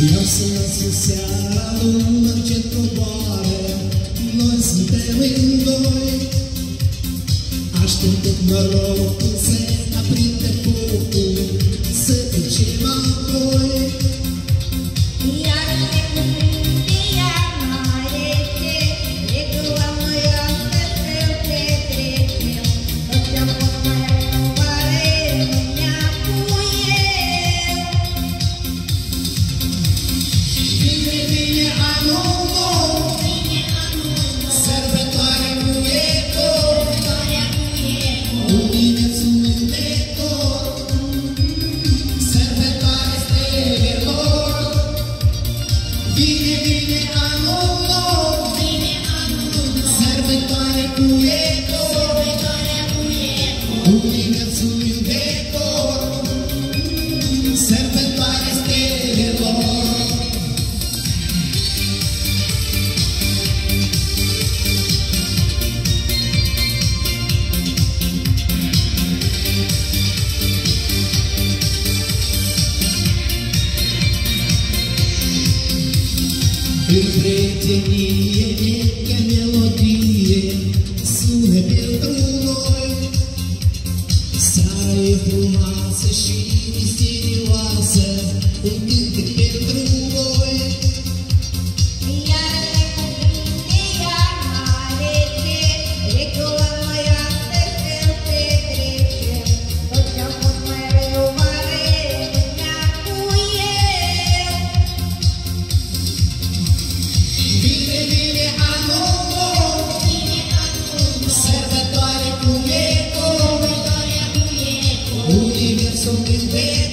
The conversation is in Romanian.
Eu sunt seara lună ce coboară, noi suntem în doi. Așteptând norocul se aprinde focul, să ducem apoi. Iar ne cuprinde iarna rece, regula noi astăzi să petrecem. Tot ce-am fost mai renovare, lumea cu eu. Vine, vine anul nou, sărbătoare cu eco, universul în decor, sărbătoare stelelor. Vine, vine anul nou, sărbătoare cu eco, universul în decor, sărbătoare stelelor. În prietenie vechea melodie sună pentru noi. Seara e frumoasă și misterioasă, un cântec pentru voi. Iar ne cuprinde iarna rece, regula noi astăzi să petrecem. Tot ce-am fost mai rău mare, lumea cu eu. Vine, vine anul nou, sărbătoare cu eco, universul în decor.